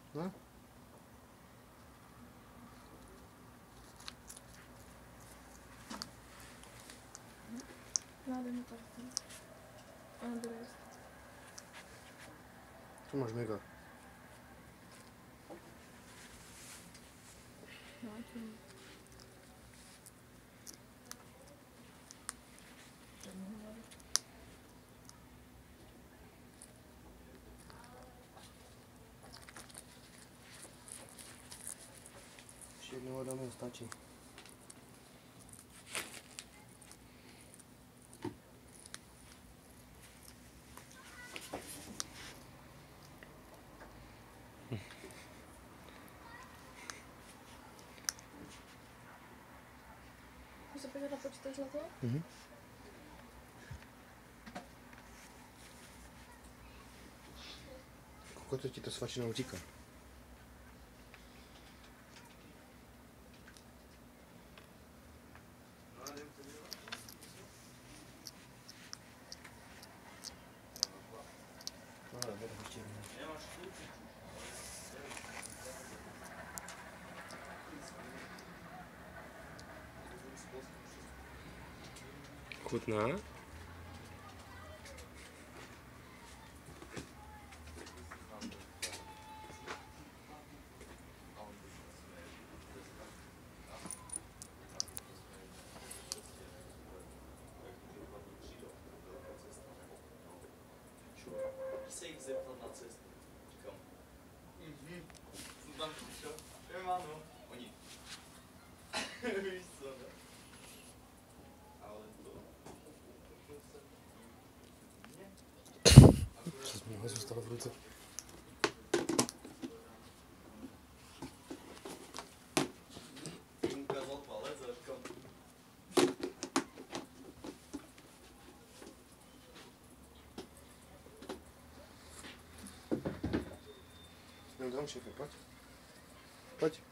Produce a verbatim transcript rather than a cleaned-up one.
No? Nada, não está. Andrés. Co máš mega? No, to nie. Ještě jednou dáme, stačí. Můžu se podívat na počítač na to? Mhm. Kolik ti to svačinou říká? No, ale bude ještě jednou. Chutná? Se jich zeptat na cestu. Říkám. Mhm. Jsem tam přišel. Je máno. Oni. Víš co, ne? Ale to... Co mi ho zůstalo v ruce? Jim ukázal palec a říkám. No dám šéfe, pojď. Pojď.